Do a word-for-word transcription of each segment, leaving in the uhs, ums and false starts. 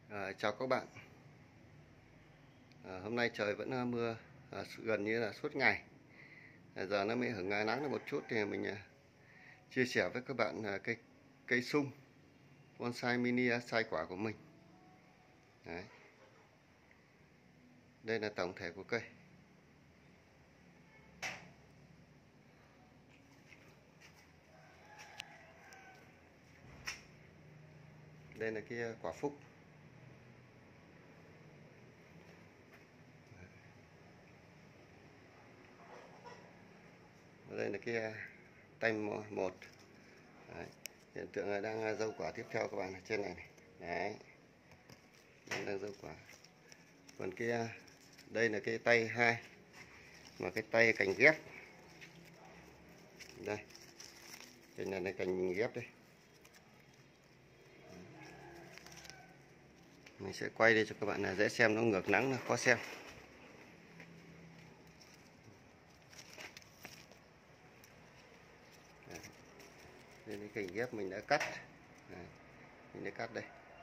À, chào các bạn. À, hôm nay trời vẫn à, mưa à, gần như là suốt ngày. À, giờ nó mới hửng nắng được một chút thì mình à, chia sẻ với các bạn à, cây cây sung bonsai mini size quả của mình. Đấy. Đây là tổng thể của cây. Đây là cái quả phúc. Đây là cái tay một. Đấy. Hiện tượng là đang dâu quả tiếp theo các bạn ở trên này, này. Đấy. Đang, đang dâu quả. Còn kia đây là cái tay hai, mà cái tay cành ghép. Đây. Cái này là cành ghép đây. Mình sẽ quay đi cho các bạn là dễ xem, nó ngược nắng nó khó xem. Đây là cành ghép mình đã cắt. Đấy. Mình đã cắt đây.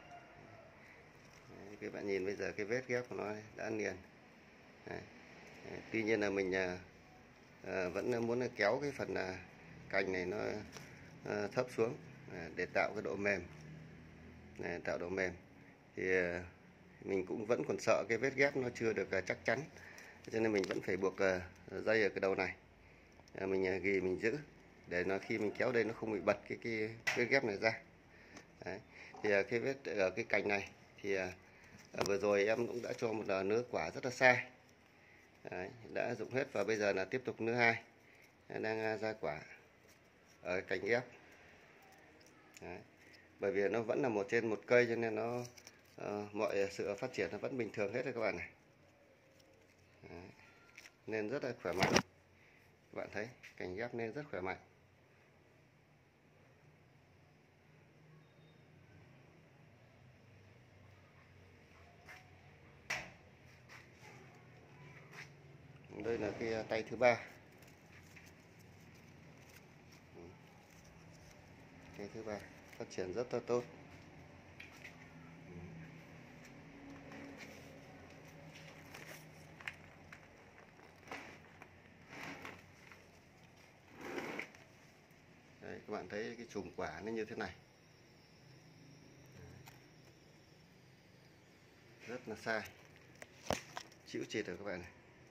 Đấy, các bạn nhìn bây giờ cái vết ghép của nó đã liền. Đấy. Đấy, tuy nhiên là mình à, à, vẫn muốn kéo cái phần à, cành này nó à, thấp xuống à, để tạo cái độ mềm. Này, tạo độ mềm thì à, mình cũng vẫn còn sợ cái vết ghép nó chưa được à, chắc chắn, cho nên mình vẫn phải buộc à, dây ở cái đầu này. À, mình à, ghi mình giữ để nó khi mình kéo đây nó không bị bật cái cái vết ghép này ra. Đấy. Thì à, cái vết ở cái cành này thì à, vừa rồi em cũng đã cho một nứa quả rất là sai. Đấy, đã rụng hết và bây giờ là tiếp tục nứa hai đang ra quả ở cành ghép. Đấy. Bởi vì nó vẫn là một trên một cây cho nên nó uh, mọi sự phát triển nó vẫn bình thường hết rồi các bạn này. Đấy. Nên rất là khỏe mạnh. Các bạn thấy cành ghép nên rất khỏe mạnh. Đây là cái tay thứ ba. Tay thứ ba phát triển rất là tốt. Đấy, các bạn thấy cái chùm quả nó như thế này. Rất là sai. Chịu chịt rồi các bạn này.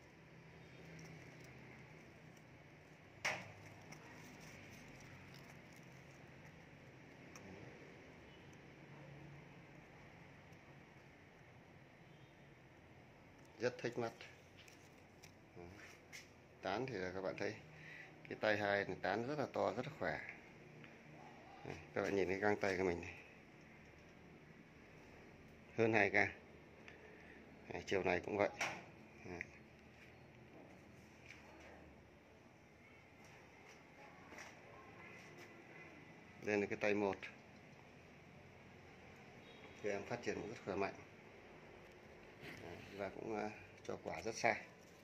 Rất thích mắt. Tán thì là các bạn thấy cái tay hai này tán rất là to, rất là khỏe. Đây, các bạn nhìn cái găng tay của mình này, hơn hai gang. Đây, chiều này cũng vậy. Đây. Đây là cái tay một. Thì em phát triển rất khỏe mạnh. Đấy, và cũng uh, cho quả rất sai.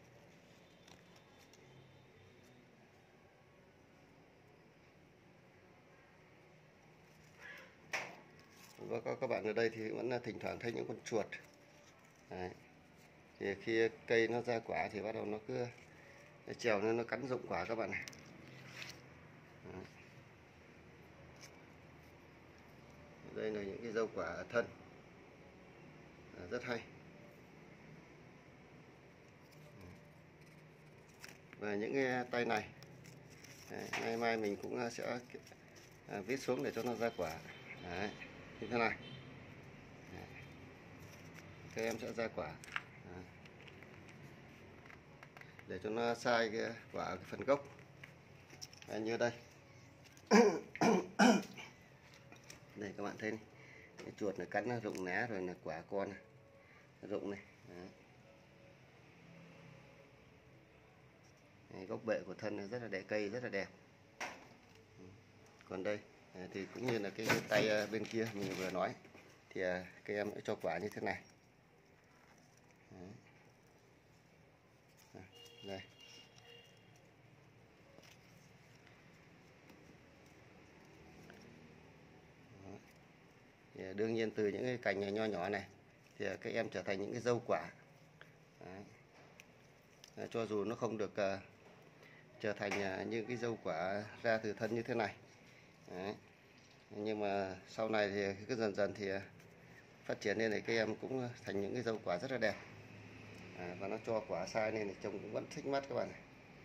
Và có các bạn ở đây thì vẫn là thỉnh thoảng thấy những con chuột. Đấy. Thì khi cây nó ra quả thì bắt đầu nó cứ trèo nên nó cắn rụng quả các bạn này. Đấy. Đây là những cái dâu quả ở thân. À, rất hay. Và những cái tay này, đấy, ngày mai mình cũng sẽ à, viết xuống để cho nó ra quả. Đấy, như thế này. Đấy. Các em sẽ ra quả. Đấy. Để cho nó sai cái quả cái phần gốc. Đấy, như đây. Đây các bạn thấy này, cái chuột này cắn nó rụng lá rồi là quả con này. Rụng này. Đấy. Đấy, gốc bệ của thân này rất là đẹp, cây rất là đẹp. Còn đây thì cũng như là cái tay bên kia mình vừa nói thì các em sẽ cho quả như thế này. Đấy. Đây. Thì đương nhiên từ những cái cành nho nhỏ này thì các em trở thành những cái dâu quả. Đấy. À, cho dù nó không được uh, trở thành uh, những cái dâu quả ra từ thân như thế này. Đấy. Nhưng mà sau này thì cứ dần dần thì uh, phát triển lên thì các em cũng thành những cái dâu quả rất là đẹp. À, và nó cho quả sai nên thì trông cũng vẫn thích mắt các bạn này.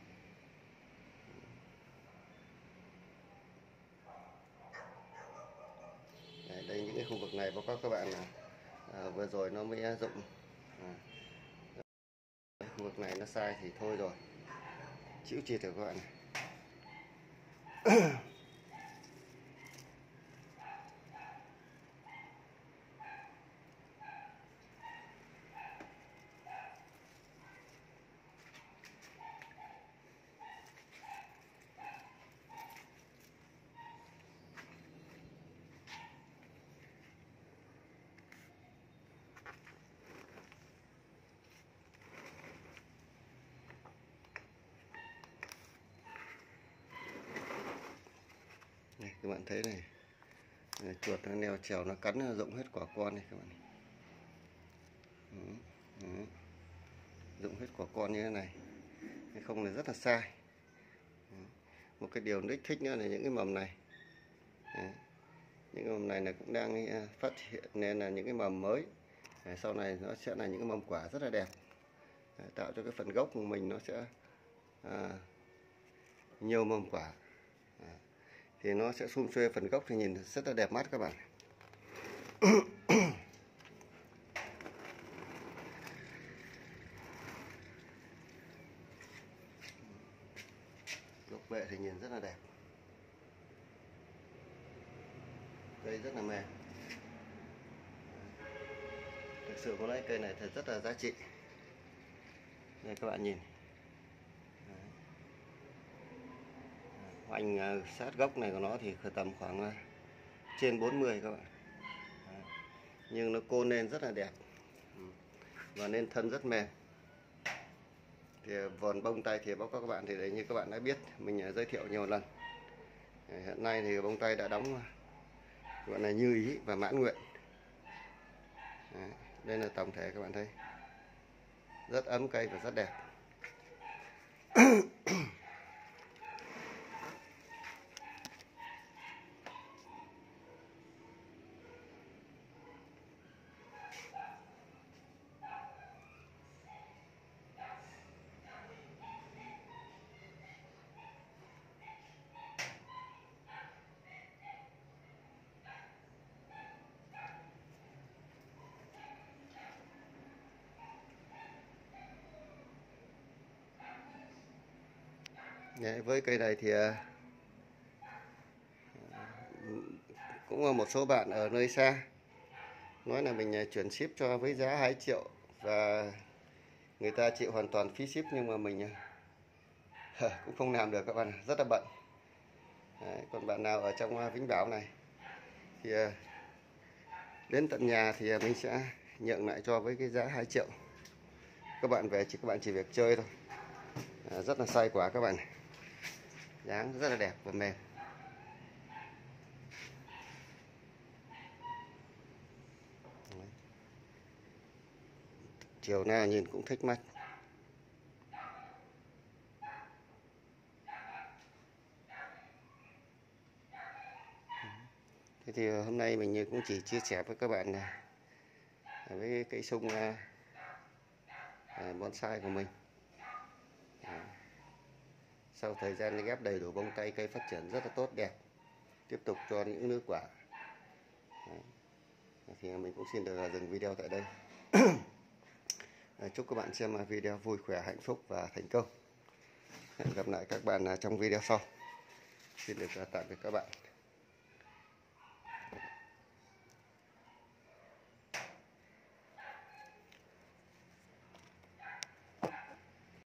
Đấy, đây những cái khu vực này báo cáo các bạn là à, vừa rồi nó mới rụng. À, khu vực này nó sai thì thôi rồi, chịu chịt rồi các bạn này. Này, các bạn thấy này, này chuột nó leo trèo nó cắn nó rụng hết quả con này các bạn. Đấy, đấy. Rụng hết quả con như thế này, không là rất là sai. Đấy. Một cái điều rất thích nữa là những cái mầm này. Đấy. Những cái mầm này là cũng đang phát hiện nên là những cái mầm mới. Đấy, sau này nó sẽ là những cái mầm quả rất là đẹp. Đấy, tạo cho cái phần gốc của mình nó sẽ à, nhiều mầm quả. Đấy. Thì nó sẽ sum xuê phần gốc thì nhìn rất là đẹp mắt các bạn. Gốc bệ thì nhìn rất là đẹp, cây rất là mềm. Thực sự có nói cây này thật rất là giá trị. Đây các bạn nhìn, hoành sát gốc này của nó thì tầm khoảng trên bốn mươi các bạn. Nhưng nó côn lên rất là đẹp và nên thân rất mềm. Thì vòn bông tay thì báo cáo các bạn thì đấy, như các bạn đã biết mình giới thiệu nhiều lần. Hiện nay thì bông tay đã đóng gọi là như ý và mãn nguyện. Đấy, đây là tổng thể các bạn thấy rất ấm cây và rất đẹp. Đấy, với cây này thì cũng một số bạn ở nơi xa nói là mình chuyển ship cho với giá hai triệu và người ta chịu hoàn toàn phí ship, nhưng mà mình cũng không làm được các bạn, rất là bận. Đấy, còn bạn nào ở trong Vĩnh Bảo này thì đến tận nhà thì mình sẽ nhượng lại cho với cái giá hai triệu. Các bạn về chỉ các bạn chỉ việc chơi thôi. À, rất là sai quả các bạn này. Dáng rất là đẹp và mềm. Đấy. Chiều nào nhìn cũng thích mắt. Thế thì hôm nay mình cũng chỉ chia sẻ với các bạn là với cây sung bonsai của mình. Sau thời gian ghép đầy đủ bông tay, cây phát triển rất là tốt đẹp, tiếp tục cho những nước quả. Đấy. Thì mình cũng xin được dừng video tại đây. Chúc các bạn xem video vui khỏe, hạnh phúc và thành công. Hẹn gặp lại các bạn trong video sau. Xin được tạm biệt các bạn.